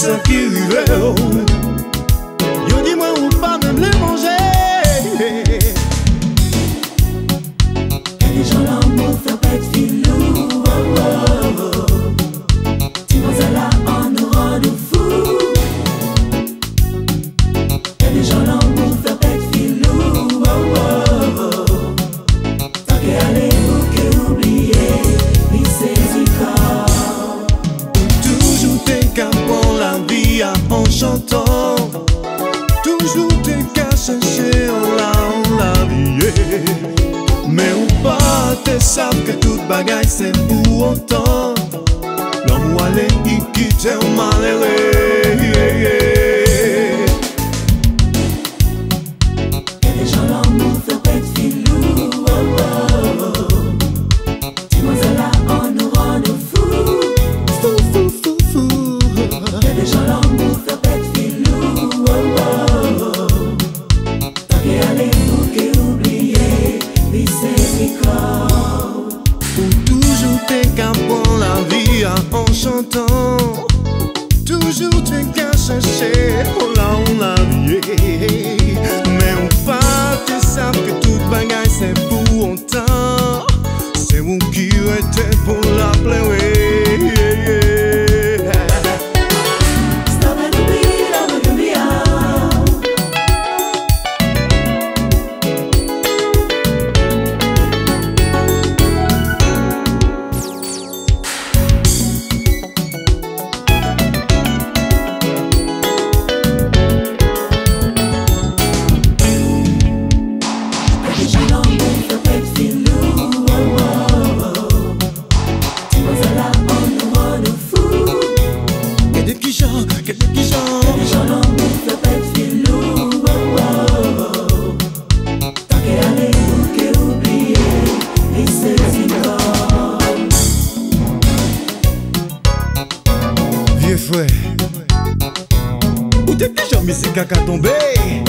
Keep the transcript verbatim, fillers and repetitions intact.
ça qui rive. Yo dis-moi ou pas même les manger. Des gens l'amour fait pas de filou. Oh, oh, oh. Dis-moi là, on nous rend fou. Des gens l'amour fait pas de filou. Oh, oh, oh. Tant qu'elle est vous que oublier, il saisit corps. Toujours t'es qu'à prendre la vie en chantant. Toujours t'es qu'à chercher en la, en la vie. Mais ou pas, t'es savent que toute bagaille c'est pour autant. L'homme ou aller qui quitte un malheureux. Y'a des gens l'amour fait pas de filou. Oh, oh, oh. Dis-moi là, on nous rend fou. Fou, fou, fou, fou. Y'a des gens l'amour fait pas de filou. Oh, oh, oh. Tant qu'elle est vous que oublier, il saisit corps. Ou toujours t'es qu'à prendre la vie en chantant. Toujours t'es qu'à chercher oh là on la vie. Mais ou pas tu savent que toute bagaille c'est pour autant. C'est vous qui était pour la pleurer. Vieux frère, où t'es déjà musique à tomber?